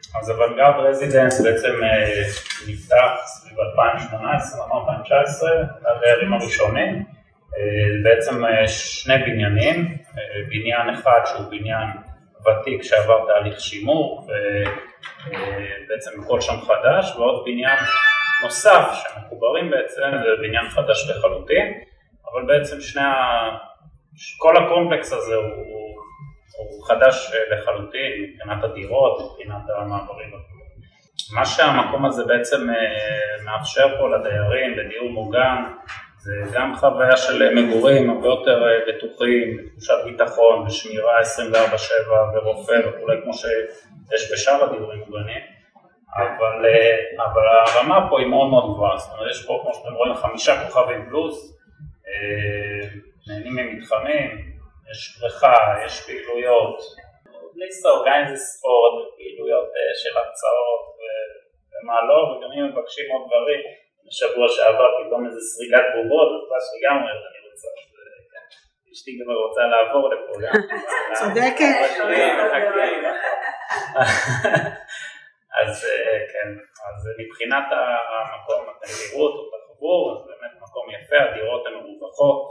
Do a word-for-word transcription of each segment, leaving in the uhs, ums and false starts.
אז אוונגרד רזידנס בעצם נפתח סביב אלפיים שמונה עשרה, אלפיים תשע עשרה, הדיירים הראשונים, בעצם שני בניינים, בניין אחד שהוא בניין ותיק שעבר תהליך שימור, ובעצם הכל שם חדש, ועוד בניין נוסף שמחוברים בעצם, זה בניין חדש לחלוטין, אבל בעצם שני ה... כל הקומפלקס הזה הוא, הוא חדש לחלוטין, מבחינת הדירות, מבחינת המעברים. מה שהמקום הזה בעצם מאפשר פה לדיירים, בדיור מוגן, זה גם חוויה של מגורים הרבה יותר בטוחים, תחושת ביטחון ושמירה עשרים וארבע שבע ורופא וכולי כמו שיש בשאר הדיורים מוגנים, אבל, אבל הרמה פה היא מאוד מאוד גבוהה, זאת אומרת יש פה כמו שאתם רואים חמישה כוכבים פלוס, נהנים ממתחמים, יש בריכה, יש פעילויות, ליסטור, גם איזה ספורט, פעילויות של הרצאות ומה לא, וגם אם מבקשים עוד דברים, בשבוע שעבר פתאום איזה סריגת בובות, אז כבר שגם אומרת אני רוצה, אשתי כבר רוצה לעבור לפה גם. צודקת. אז כן, אז מבחינת המקום אתם תראו אותו, תחבור, אז באמת מקום יפה, הדירות הן מרווחות,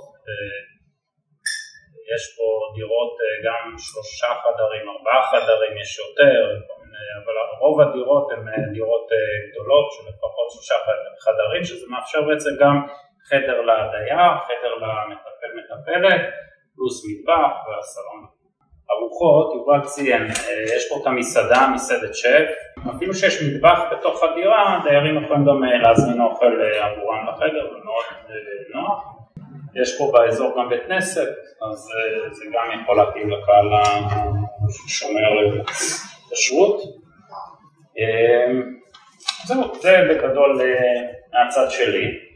יש פה דירות גם שלושה חדרים, ארבעה חדרים, יש יותר, אבל רוב הדירות הן דירות גדולות של לפחות שלושה חדרים, שזה מאפשר בעצם גם חדר לדייר, חדר למטפל מטפלת, פלוס מטבח והסלון. ארוחות, יובל ציין, יש פה את המסעדה, מסעדת שף, אפילו שיש מטבח בתוך הדירה, דיירים יכולים גם להזמין אוכל עבורם לחדר, זה מאוד נוח. יש פה באזור גם בית כנסת, אז זה גם יכול להתאים לקהל ששומר כשרות. זהו, זה בגדול מהצד שלי.